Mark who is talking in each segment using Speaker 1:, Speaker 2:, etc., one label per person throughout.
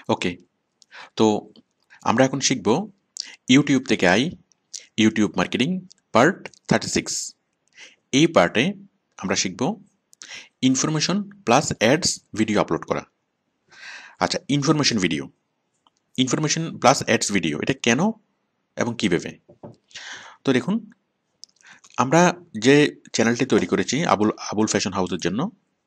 Speaker 1: ওকে, তো আমরা এখন শিখব ইউটিউব থেকে ইউটিউব মার্কেটিং পার্ট 36। এই পার্টে আমরা শিখব information plus ads video upload করা। আচ্ছা, ইনফরমেশন প্লাস অ্যাডস ভিডিও এটা কেন এবং কীভাবে? তো দেখুন, আমরা যে চ্যানেলটি তৈরি করেছি আবুল ফ্যাশন হাউসের জন্য,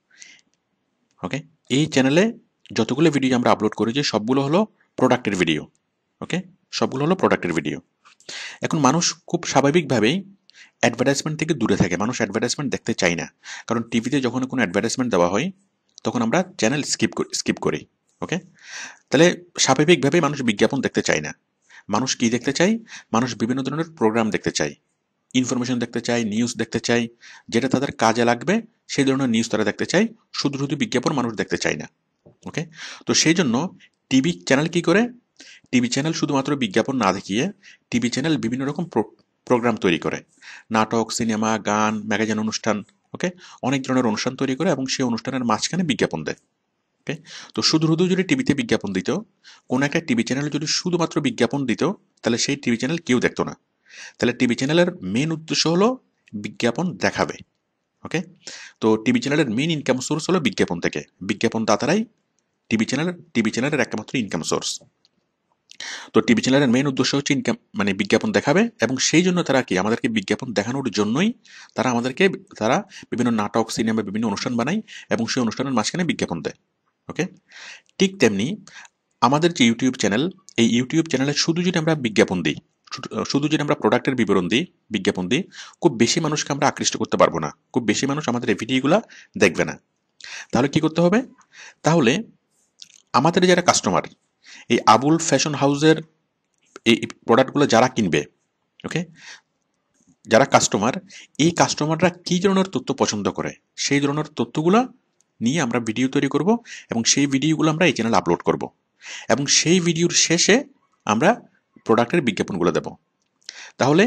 Speaker 1: ওকে, এই চ্যানেলে যতগুলো ভিডিও আমরা আপলোড করেছি সবগুলো হলো প্রোডাক্টের ভিডিও। ওকে, সবগুলো হলো প্রোডাক্টের ভিডিও। এখন মানুষ খুব স্বাভাবিকভাবেই অ্যাডভার্টাইজমেন্ট থেকে দূরে থাকে, মানুষ অ্যাডভার্টাইজমেন্ট দেখতে চায় না, কারণ টিভিতে যখন কোনো অ্যাডভার্টাইজমেন্ট দেওয়া হয় তখন আমরা চ্যানেল স্কিপ করি। ওকে, তাহলে স্বাভাবিকভাবেই মানুষ বিজ্ঞাপন দেখতে চায় না। মানুষ কি দেখতে চায়? মানুষ বিভিন্ন ধরনের প্রোগ্রাম দেখতে চায়, ইনফরমেশন দেখতে চায়, নিউজ দেখতে চায়, যেটা তাদের কাজে লাগবে সেই ধরনের নিউজ তারা দেখতে চায়। শুধু শুধু বিজ্ঞাপন মানুষ দেখতে চায় না। ওকে, তো সেই জন্য টিভি চ্যানেল কি করে? টিভি চ্যানেল শুধুমাত্র বিজ্ঞাপন না দেখিয়ে টিভি চ্যানেল বিভিন্ন রকম প্রোগ্রাম তৈরি করে, নাটক, সিনেমা, গান, ম্যাগাজিন অনুষ্ঠান, ওকে, অনেক ধরনের অনুষ্ঠান তৈরি করে এবং সেই অনুষ্ঠানের মাঝখানে বিজ্ঞাপন দেয়। ওকে, তো শুধু শুধু যদি টিভিতে বিজ্ঞাপন দিত, কোনো একটা টিভি চ্যানেলে যদি শুধুমাত্র বিজ্ঞাপন দিত, তাহলে সেই টিভি চ্যানেল কেউ দেখতো না। তাহলে টিভি চ্যানেলের মেন উদ্দেশ্য হলো বিজ্ঞাপন দেখাবে। ওকে, তো টিভি চ্যানেলের মেন ইনকাম সোর্স হলো বিজ্ঞাপন থেকে। বিজ্ঞাপন দাতারাই টিভি চ্যানেলের একমাত্র ইনকাম সোর্স। তো টিভি চ্যানেলের মেইন উদ্দেশ্য হচ্ছে ইনকাম, মানে বিজ্ঞাপন দেখাবে, এবং সেই জন্য তারা কি আমাদেরকে বিজ্ঞাপন দেখানোর জন্যই তারা বিভিন্ন নাটক, সিনেমা, বিভিন্ন অনুষ্ঠান বানায় এবং সেই অনুষ্ঠানের মাঝখানে বিজ্ঞাপন দেয়। ওকে, ঠিক তেমনি আমাদের যে ইউটিউব চ্যানেল, এই ইউটিউব চ্যানেলে শুধু যদি আমরা বিজ্ঞাপন দিই, শুধু যদি আমরা প্রোডাক্টের বিবরণ দিই, বিজ্ঞাপন দিই, খুব বেশি মানুষকে আমরা আকৃষ্ট করতে পারবো না, খুব বেশি মানুষ আমাদের এই ভিডিওগুলো দেখবে না। তাহলে কি করতে হবে? তাহলে আমাদের যারা কাস্টমার, এই আবুল ফ্যাশন হাউসের এই প্রোডাক্টগুলো যারা কিনবে, ওকে, যারা কাস্টমার, এই কাস্টমাররা কী ধরনের তথ্য পছন্দ করে সেই ধরনের তথ্যগুলো নিয়ে আমরা ভিডিও তৈরি করব এবং সেই ভিডিওগুলো আমরা এই চ্যানেলে আপলোড করব এবং সেই ভিডিওর শেষে আমরা প্রোডাক্টের বিজ্ঞাপনগুলো দেব। তাহলে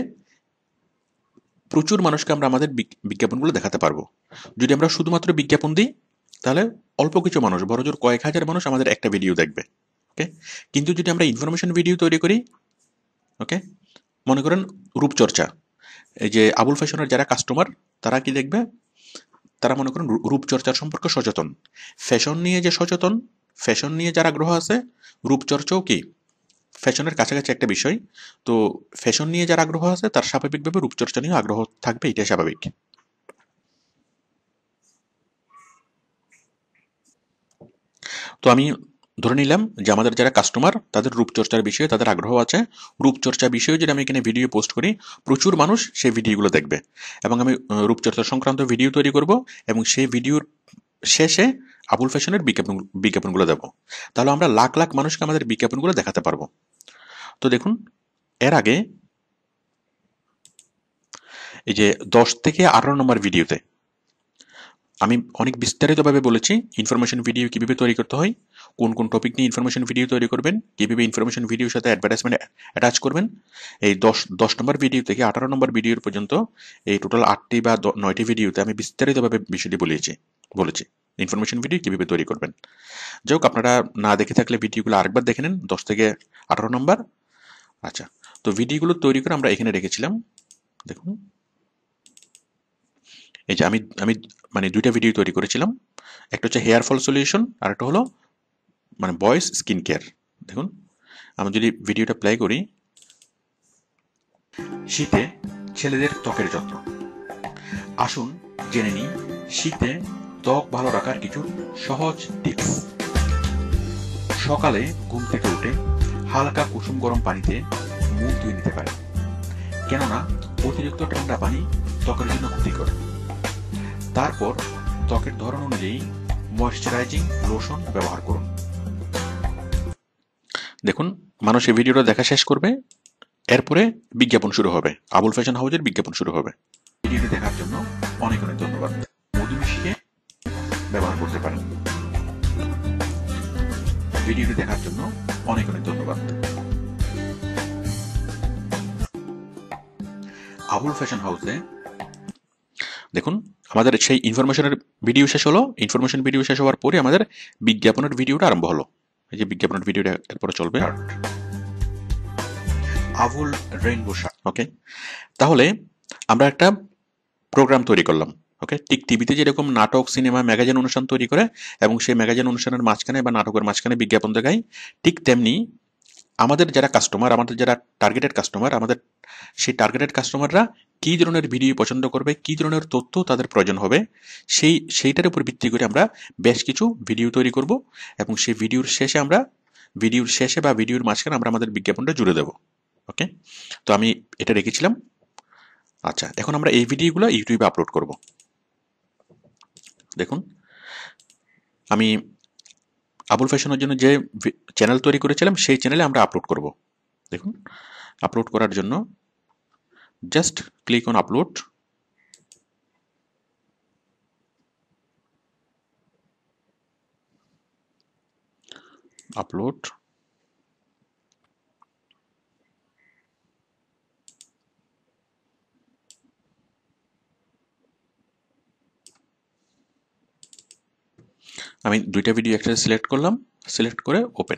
Speaker 1: প্রচুর মানুষকে আমরা আমাদের বিজ্ঞাপনগুলো দেখাতে পারবো। যদি আমরা শুধুমাত্র বিজ্ঞাপন দিই তাহলে অল্প কিছু মানুষ, বড়জোর কয়েক হাজার মানুষ আমাদের একটা ভিডিও দেখবে। ওকে, কিন্তু যদি আমরা ইনফরমেশন ভিডিও তৈরি করি, ওকে, মনে করেন রূপচর্চা, এই যে আবুল ফ্যাশনের যারা কাস্টমার তারা কি দেখবে? তারা মনে করেন রূপচর্চার সম্পর্কে সচেতন, ফ্যাশন নিয়ে যে সচেতন, ফ্যাশন নিয়ে যার আগ্রহ আছে, রূপচর্চাও কি ফ্যাশনের কাছাকাছি একটা বিষয়। তো ফ্যাশন নিয়ে যার আগ্রহ আছে তার স্বাভাবিকভাবে রূপচর্চা নিয়ে আগ্রহ থাকবে, এটাই স্বাভাবিক। তো আমি ধরে নিলাম যে আমাদের যারা কাস্টমার তাদের রূপচর্চার বিষয়ে তাদের আগ্রহ আছে, রূপচর্চা বিষয়ে যদি আমি এখানে ভিডিও পোস্ট করি প্রচুর মানুষ সেই ভিডিওগুলো দেখবে এবং আমি রূপচর্চা সংক্রান্ত ভিডিও তৈরি করব এবং সেই ভিডিওর শেষে আবুল ফ্যাশনের বিজ্ঞাপনগুলো দেবো। তাহলে আমরা লাখ লাখ মানুষকে আমাদের বিজ্ঞাপনগুলো দেখাতে পারবো। তো দেখুন, এর আগে এই যে 10 থেকে 18 নম্বর ভিডিওতে আমি অনেক বিস্তারিতভাবে বলেছি ইনফরমেশন ভিডিও কীভাবে তৈরি করতে হয়, কোন কোন টপিক নিয়ে ইনফরমেশন ভিডিও তৈরি করবেন, কীভাবে ইনফরমেশন ভিডিওর সাথে অ্যাডভার্টাইজমেন্ট অ্যাটাচ করবেন। এই 10 নম্বর ভিডিও থেকে 18 নম্বর ভিডিওর পর্যন্ত এই টোটাল 8টি বা 9টি ভিডিওতে আমি বিস্তারিতভাবে বিষয়টি বলেছি ইনফরমেশন ভিডিও কীভাবে তৈরি করবেন। যাই হোক, আপনারা না দেখে থাকলে ভিডিওগুলো আরেকবার দেখে নেন, 10 থেকে 18 নম্বর। আচ্ছা, তো ভিডিওগুলো তৈরি করে আমরা এখানে রেখেছিলাম। দেখুন, এই যে আমি মানে 2টা ভিডিও তৈরি করেছিলাম, একটা হচ্ছে হেয়ার ফল সলিউশন আর একটা হলো মানে বয়েজ স্কিন কেয়ার। দেখুন, আমি যদি ভিডিওটা প্লে করি, শীতে ছেলেদের ত্বকের যত্ন। আসুন জেনে নিই শীতে ত্বক ভালো রাখার কিছু সহজ টিপস। সকালে ঘুম থেকে উঠে হালকা কুসুম গরম পানিতে মুখ ধুয়ে নিতে পারেন, কেননা অতিরিক্ত ঠান্ডা পানি ত্বকের জন্য ক্ষতিকর। তারপর ত্বকের ধরন অনুযায়ী ময়েশ্চারাইজিং লোশন ব্যবহার করুন। দেখুন, মানুষ এই ভিডিওটা দেখা শেষ করবে, এরপরে বিজ্ঞাপন শুরু হবে, আবুল ফ্যাশন হাউসের বিজ্ঞাপন শুরু হবে। ভিডিওটি দেখার জন্য অনেক অনেক ধন্যবাদ। মধু মিশিয়ে ব্যবহার করতে পারেন। ভিডিওটি দেখার জন্য অনেক অনেক ধন্যবাদ। আবুল ফ্যাশন হাউসে দেখুন, আমাদের সেই ইনফরমেশনের ভিডিও শেষ হলো, ইনফরমেশন ভিডিও শেষ হওয়ার পরে আমাদের বিজ্ঞাপনের ভিডিওটা আরম্ভ হলো। এই যে বিজ্ঞাপনের ভিডিওটা এরপরে চলবে আবুল রেইনবো শার্ট। ওকে, তাহলে আমরা একটা প্রোগ্রাম তৈরি করলাম। ওকে, ঠিক টিভিতে যেরকম নাটক, সিনেমা, ম্যাগাজিন অনুষ্ঠান তৈরি করে এবং সেই ম্যাগাজিন অনুষ্ঠানের মাঝখানে বা নাটকের মাঝখানে বিজ্ঞাপন দেখায়, ঠিক তেমনি আমাদের যারা কাস্টমার, আমাদের যারা টার্গেটেড কাস্টমার, আমাদের সেই টার্গেটেড কাস্টমাররা কী ধরনের ভিডিও পছন্দ করবে, কী ধরনের তথ্য তাদের প্রয়োজন হবে, সেইটার উপর ভিত্তি করে আমরা বেশ কিছু ভিডিও তৈরি করব এবং সেই ভিডিওর শেষে বা ভিডিওর মাঝখানে আমরা আমাদের বিজ্ঞাপনটা জুড়ে দেব। ওকে, তো আমি এটা রেখেছিলাম। আচ্ছা, এখন আমরা এই ভিডিওগুলো ইউটিউবে আপলোড করব। দেখুন, আমি আবুল ফ্যাশনের জন্য যে চ্যানেল তৈরি করেছিলাম সেই চ্যানেলে আমরা আপলোড করব। দেখুন, আপলোড করার জন্য just click on upload. Upload, আমি দুইটা ভিডিও একসাথে সিলেক্ট করলাম, সিলেক্ট করে ওপেন।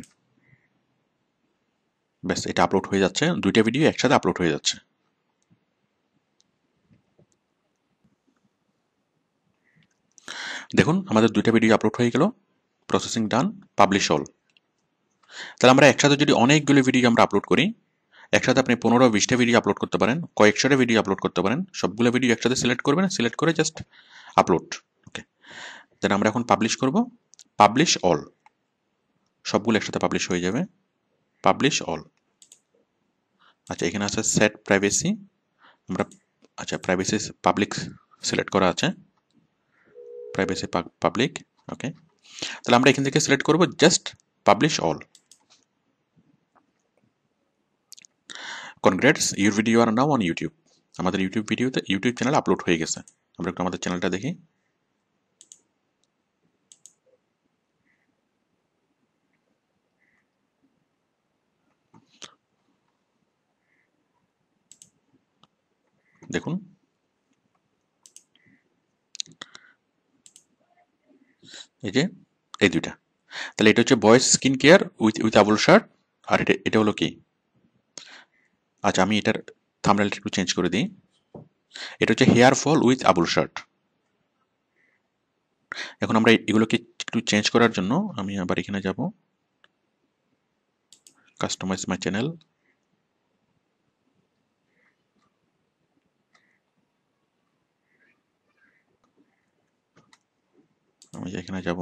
Speaker 1: ব্যাস, এটা আপলোড হয়ে যাচ্ছে, দুইটা ভিডিও একসাথে আপলোড হয়ে যাচ্ছে। দেখুন, আমাদের দুইটা ভিডিও আপলোড হয়ে গেল। Processing done, publish all. তাহলে আমরা একসাথে যদি অনেকগুলো ভিডিও আমরা আপলোড করি, একসাথে আপনি 15-20টা ভিডিও আপলোড করতে পারেন, কয়েকশোটা ভিডিও আপলোড করতে পারেন। সবগুলো ভিডিও একসাথে সিলেক্ট করবেন, সিলেক্ট করে জাস্ট আপলোড। ওকে, দেন আমরা এখন পাবলিশ করব, পাবলিশ অল। সবগুলো একসাথে পাবলিশ হয়ে যাবে, পাবলিশ অল। আচ্ছা, এখানে আছে সেট প্রাইভেসি। আমরা আচ্ছা, প্রাইভেসি পাবলিক সিলেক্ট করা আছে, প্রাইভেসি পাবলিক। ওকে, তাহলে আমরা এখান থেকে সিলেক্ট করব just publish all. Congrats, your video are now on YouTube. আমাদের ইউটিউব চ্যানেল আপলোড হয়ে গেছে। আমরা একটু আমাদের চ্যানেলটা দেখি। দেখুন, এই যে এই দুইটা। তাহলে এটা হচ্ছে boys skin care with Abul shirt, আর এটা হলো কি? আচ্ছা, আমি এটার থাম্বনেলটা একটু চেঞ্জ করে দিই। এটা হচ্ছে hair fall with Abul shirt. এখন আমরা এগুলোকে একটু চেঞ্জ করার জন্য আমি আবার এখানে যাব, কাস্টমাইজ মাই চ্যানেল। আমি এখানে যাব,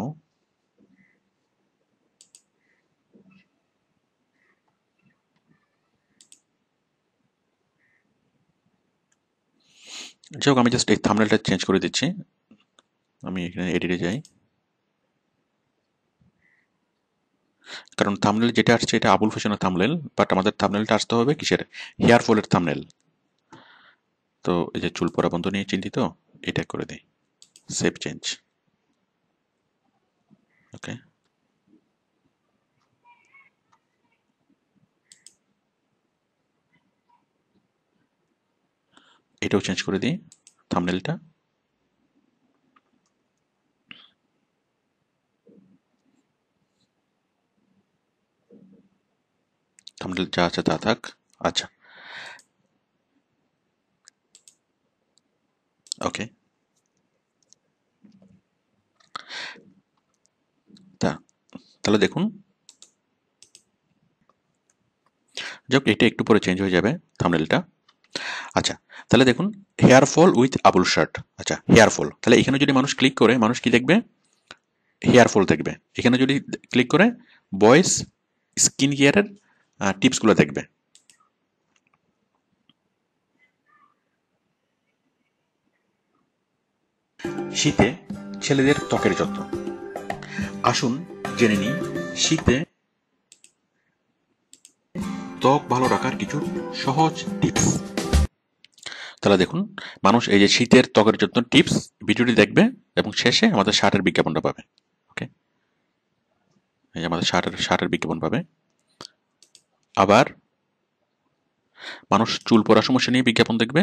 Speaker 1: যাই হোক, আমি জাস্ট এই থাম্বনেলটা চেঞ্জ করে দিচ্ছি। আমি এখানে এডিটে যাই, কারণ থাম্বনেল যেটা আসছে এটা আবুল ফ্যাশনের থাম্বনেল, বাট আমাদের থাম্বনেলটা আসতে হবে কিসের? হেয়ার ফলের থাম্বনেল। তো এই যে চুল পরা বন্ধ নিয়ে চিন্তিত, এটা করে দিই, সেভ চেঞ্জ। ওকে, এটাও চেঞ্জ করে দিই থাম্বনেলটা। থাম্বনেল যা আছে তা থাক। আচ্ছা, ওকে, তাহলে দেখুন, যাক এটা একটু পরে চেঞ্জ হয়ে যাবে থাম্বনেলটা। আচ্ছা, তাহলে দেখুন, hair fall with Abul shirt. আচ্ছা, হেয়ার ফল, তাহলে এখানে যদি মানুষ ক্লিক করে, মানুষ কি দেখবে? হেয়ার ফল দেখবে। এখানে যদি ক্লিক করে বয়েজ স্কিন কেয়ারের টিপসগুলো দেখবে। শীতে ছেলেদের ত্বকের যত্ন, আসুন জেনে নিই শীতে ত্বক ভালো রাখার কিছু সহজ টিপস। তাহলে দেখুন, মানুষ এই যে শীতের ত্বকের যত্ন টিপস ভিডিওটি দেখবে এবং শেষে আমাদের শার্টের বিজ্ঞাপনটা পাবে। ওকে, এই যে আমাদের শার্টের বিজ্ঞাপন পাবে। আবার মানুষ চুল পড়ার সমস্যা নিয়ে বিজ্ঞাপন দেখবে,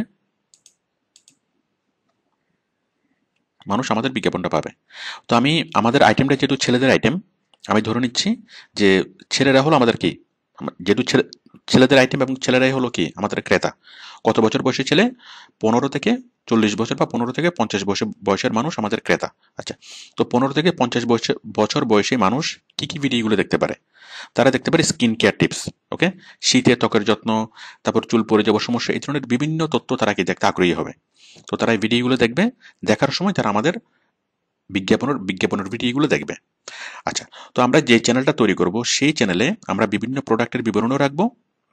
Speaker 1: মানুষ আমাদের বিজ্ঞাপনটা পাবে। তো আমি আমাদের আইটেমটা যেহেতু ছেলেদের আইটেম, আমি ধরে নিচ্ছি যে ছেলেরা হলো আমাদের কি, যেহেতু ছেলেদের আইটেম এবং ছেলেরাই হলো কি আমাদের ক্রেতা। কত বছর বয়সী ছেলে? 15 থেকে 40 বছর বা 15 থেকে 50 বয়সের মানুষ আমাদের ক্রেতা। আচ্ছা, তো 15 থেকে 50 বছর বয়সী মানুষ কি কি ভিডিওগুলো দেখতে পারে? তারা দেখতে পারে স্কিন কেয়ার টিপস, ওকে, শীতে ত্বকের যত্ন, তারপর চুল পড়ে যাওয়ার সমস্যা, এই ধরনের বিভিন্ন তথ্য তারা কি দেখতে আগ্রহী হবে। তো তারা এই ভিডিওগুলো দেখবে, দেখার সময় তারা আমাদের বিজ্ঞাপনের ভিডিওগুলো দেখবে। আচ্ছা, তো আমরা যে চ্যানেলটা তৈরি করব সেই চ্যানেলে আমরা বিভিন্ন প্রোডাক্টের বিবরণও রাখবো,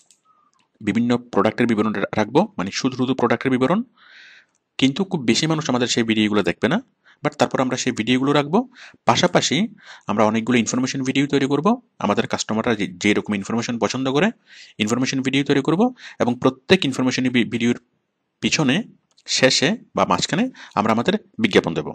Speaker 1: মানে শুধু শুধু প্রোডাক্টের বিবরণ। কিন্তু খুব বেশি মানুষ আমাদের সেই ভিডিওগুলো দেখবে না, বাট তারপর আমরা সেই ভিডিওগুলো রাখবো। পাশাপাশি আমরা অনেকগুলো ইনফরমেশন ভিডিও তৈরি করব, আমাদের কাস্টমাররা যে রকম ইনফরমেশন পছন্দ করে ইনফরমেশন ভিডিও তৈরি করব, এবং প্রত্যেক ইনফরমেশন ভিডিওর পিছনে, শেষে বা মাঝখানে আমরা আমাদের বিজ্ঞাপন দেব।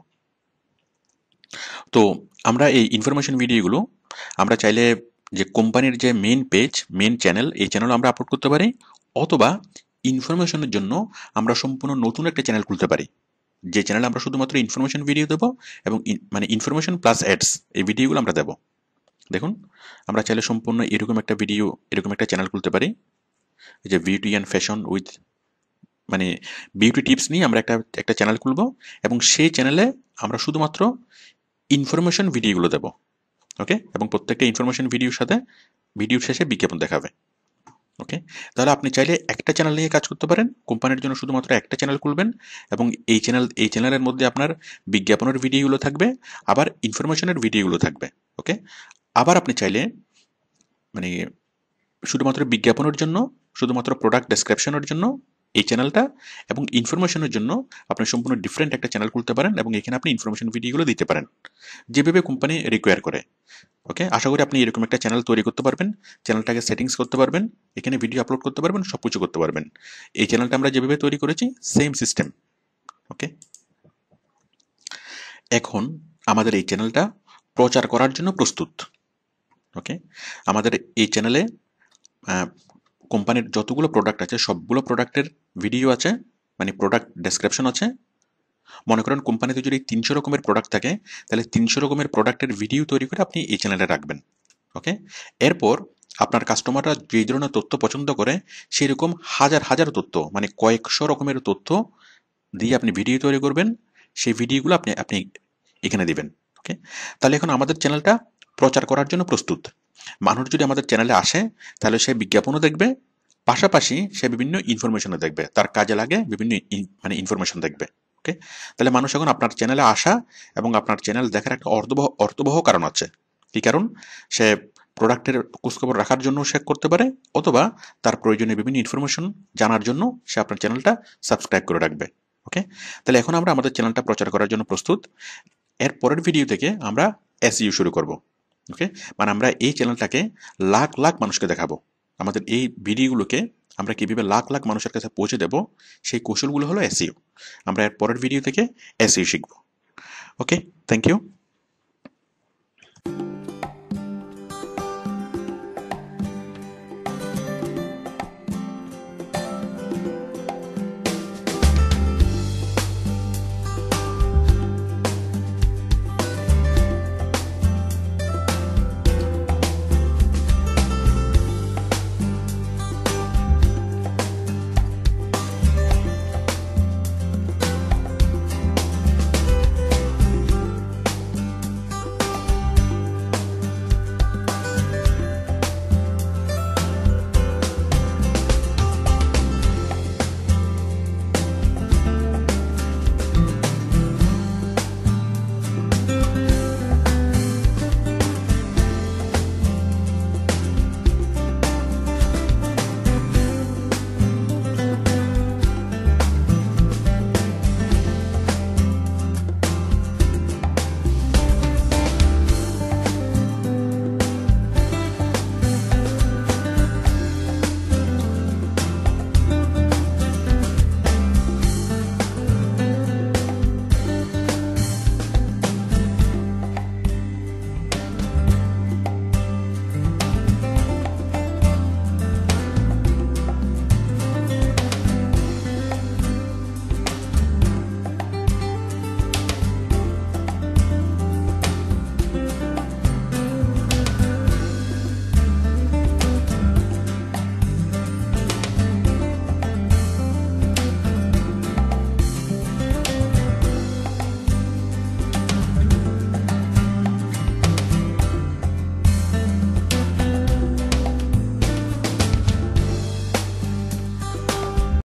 Speaker 1: তো আমরা এই ইনফরমেশন ভিডিওগুলো আমরা চাইলে যে কোম্পানির যে মেইন পেজ, মেইন চ্যানেল, এই চ্যানেল আমরা আপলোড করতে পারি, অথবা ইনফরমেশনের জন্য আমরা সম্পূর্ণ নতুন একটা চ্যানেল খুলতে পারি, যে চ্যানেলে আমরা শুধুমাত্র ইনফরমেশন ভিডিও দেবো এবং মানে ইনফরমেশন প্লাস অ্যাডস, এই ভিডিওগুলো আমরা দেবো। দেখুন, আমরা চাইলে সম্পূর্ণ এরকম একটা চ্যানেল খুলতে পারি, যে বিউটি অ্যান্ড ফ্যাশন উইথ, মানে বিউটি টিপস নিয়ে আমরা একটা চ্যানেল খুলবো, এবং সেই চ্যানেলে আমরা শুধুমাত্র ইনফরমেশন ভিডিওগুলো দেবো, ওকে, এবং প্রত্যেকটা ইনফরমেশন ভিডিওর শেষে বিজ্ঞাপন দেখাবে। ওকে, তাহলে আপনি চাইলে একটা চ্যানেল নিয়ে কাজ করতে পারেন, কোম্পানির জন্য শুধুমাত্র একটা চ্যানেল খুলবেন, এবং এই চ্যানেলের মধ্যে আপনার বিজ্ঞাপনের ভিডিওগুলো থাকবে, আবার ইনফরমেশনের ভিডিওগুলো থাকবে। ওকে, আবার আপনি চাইলে মানে শুধুমাত্র বিজ্ঞাপনের জন্য, শুধুমাত্র প্রোডাক্ট ডেসক্রিপশনের জন্য এই চ্যানেলটা, এবং ইনফরমেশনের জন্য আপনি সম্পূর্ণ ডিফারেন্ট একটা চ্যানেল খুলতে পারেন, এবং এখানে আপনি ইনফরমেশন ভিডিওগুলো দিতে পারেন যেভাবে কোম্পানি রিকোয়ার করে। ওকে, আশা করি আপনি এরকম একটা চ্যানেল তৈরি করতে পারবেন, চ্যানেলটাকে সেটিংস করতে পারবেন, এখানে ভিডিও আপলোড করতে পারবেন, সব কিছু করতে পারবেন। এই চ্যানেলটা আমরা যেভাবে তৈরি করেছি সেম সিস্টেম। ওকে, এখন আমাদের এই চ্যানেলটা প্রচার করার জন্য প্রস্তুত। ওকে, আমাদের এই চ্যানেলে কোম্পানির যতগুলো প্রোডাক্ট আছে সবগুলো প্রোডাক্টের ভিডিও আছে, মানে প্রোডাক্ট ডেসক্রিপশন আছে। মনে করেন কোম্পানিতে যদি 300 রকমের প্রোডাক্ট থাকে, তাহলে 300 রকমের প্রোডাক্টের ভিডিও তৈরি করে আপনি এই চ্যানেলে রাখবেন। ওকে, এরপর আপনার কাস্টমাররা যে ধরনের তথ্য পছন্দ করে সেরকম হাজার হাজার তথ্য, মানে কয়েকশো রকমের তথ্য দিয়ে আপনি ভিডিও তৈরি করবেন, সেই ভিডিওগুলো আপনি এখানে দিবেন। ওকে, তাহলে এখন আমাদের চ্যানেলটা প্রচার করার জন্য প্রস্তুত। মানুষ যদি আমাদের চ্যানেলে আসে তাহলে সে বিজ্ঞাপনও দেখবে, পাশাপাশি সে বিভিন্ন ইনফরমেশনও দেখবে, তার কাজে লাগে বিভিন্ন মানে ইনফরমেশন দেখবে। ওকে, তাহলে মানুষ এখন আপনার চ্যানেলে আসা এবং আপনার চ্যানেল দেখার একটা অর্থবহ কারণ আছে। কি কারণ? সে প্রোডাক্টের খোঁজখবর রাখার জন্য সে করতে পারে, অথবা তার প্রয়োজনীয় বিভিন্ন ইনফরমেশন জানার জন্য সে আপনার চ্যানেলটা সাবস্ক্রাইব করে রাখবে। ওকে, তাহলে এখন আমরা আমাদের চ্যানেলটা প্রচার করার জন্য প্রস্তুত। এর পরের ভিডিও থেকে আমরা এসইও শুরু করব। ওকে, মানে আমরা এই চ্যানেলটাকে লাখ লাখ মানুষকে দেখাবো, আমাদের এই ভিডিওগুলোকে আমরা কীভাবে লাখ লাখ মানুষের কাছে পৌঁছে দেব, সেই কৌশলগুলো হলো এসইও। আমরা এর পরের ভিডিও থেকে এসইও শিখব। Okay, thank you.